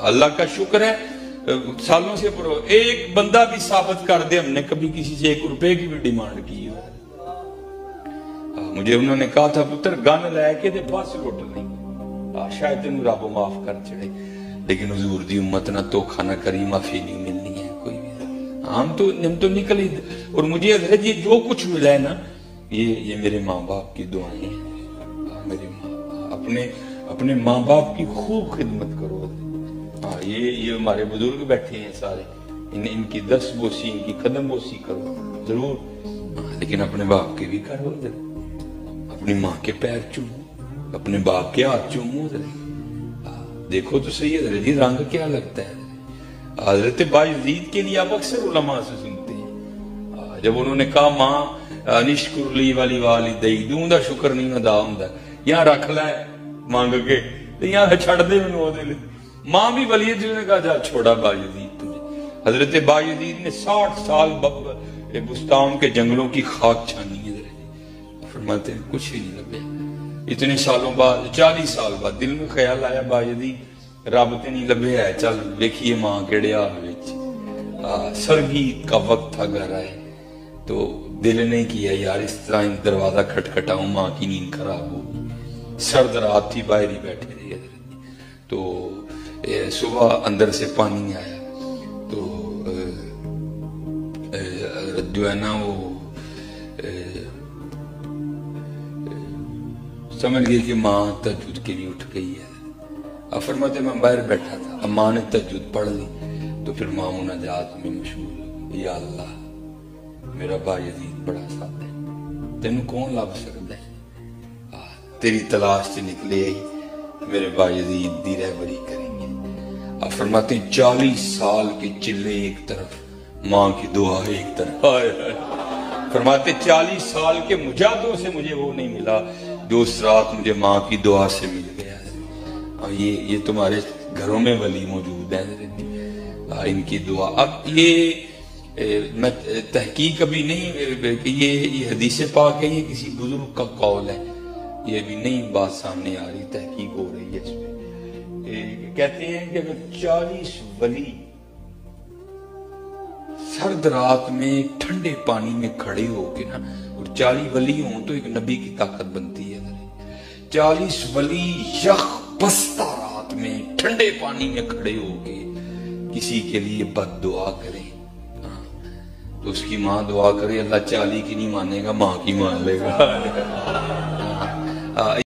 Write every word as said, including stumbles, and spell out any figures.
اللہ کا شکر ہے سالوں سے پرو ایک بندہ بھی ثابت کر دے ہم نے کبھی کسی سے ایک روپے کی بھی ڈیمانڈ کی ہے. مجھے انہوں نے کہا تھا پتر گن لے کے دے پاس لوٹ نہیں شاید تینوں رب معاف کر چڑے, لیکن حضور دی امت نہ دھوکھا نہ کری, معافی نہیں ملنی ہے کوئی بھی. ہم تو ہم تو نکل ہی, اور مجھے حضرت یہ جو کچھ ملا ہے نا یہ یہ میرے ماں باپ کی دعائیں ہیں. میرے ماں اپنے اپنے ماں باپ کی خوب خدمت کرو. ہاں یہ یہ ہمارے بزرگ بیٹھے ہیں سارے, ان ان کی دس بوسی ان کی قدم بوسی کرو ضرور, لیکن اپنے باپ کے بھی کرو, اپنی ماں کے پیر چومو, اپنے باپ کے ہاتھ چومو. دیکھو تو صحیح حضرت جی رنگ کیا لگتا ہے. حضرت باجزید کے لیے آپ اکثر علماء سے سنتے ہیں جب انہوں نے کہا ماں نشکر لی والی والدی دوں دا شکر نہیں ادا ہوندا, یہاں رکھ لے مانگ کے یہاں چھڑ دے منو دے. ماں بھی ولی جی نے کہا جا چھوڑا باجزید تجھے. حضرت باجزید نے ساٹھ سال بستان کے جنگلوں کی خاک چھانی ہے. فرماتے ہیں کچھ بھی نہیں لبے. اتنے سالوں بعد چالیس سال بعد دل میں خیال آیا باجزید رب تے نہیں لبے ہے, چل دیکھیے ماں کیڑے حال وچ. سرگیت کا وقت تھا گھر آئے تو دل نے کیا یار اس طرح دروازہ کھٹکھٹاؤں, ماں کی نیند خراب ہو گئی. سرد رات تھی, باہر ہی بیٹھے رہے تو صبح اندر سے پانی آیا تو جو ہے نا وہ سمجھ گئی کہ ماں تہجد کے لیے اٹھ گئی ہے. اب فرماتے میں باہر بیٹھا تھا, اب ماں نے تہجد پڑھ لی تو پھر ماں مناجات میں مشغول ہو. یا اللہ میرا باجزید بڑا ساتھ ہے, تینوں کون لب سکتا ہے, تیری تلاش سے نکلے آئی میرے باجزید دی رہبری کریں گے. اب فرماتے ہیں چالیس سال کے چلے ایک طرف, ماں کی دعا ایک طرف. فرماتے چالیس سال کے مجاہدوں سے مجھے وہ نہیں ملا جو اس رات مجھے ماں کی دعا سے مل گیا. یہ یہ تمہارے گھروں میں ولی موجود ہیں ان کی دعا. اب یہ میں تحقیق ابھی نہیں کہ یہ حدیث پاک ہے, یہ کسی بزرگ کا قول ہے, یہ ابھی نئی بات سامنے آ رہی, تحقیق ہو رہی ہے اس پہ. کہتے ہیں کہ اگر چالیس ولی سرد رات میں ٹھنڈے پانی میں کھڑے ہو کے نا, اور چالیس ولی ہوں تو ایک نبی کی طاقت بنتی ہے. چالیس ولی یخ بستہ رات میں ٹھنڈے پانی میں کھڑے ہو کے کسی کے لیے بد دعا کریں تو اس کی ماں دعا کرے اللہ چالی کی نہیں مانے گا, ماں کی مان لے گا.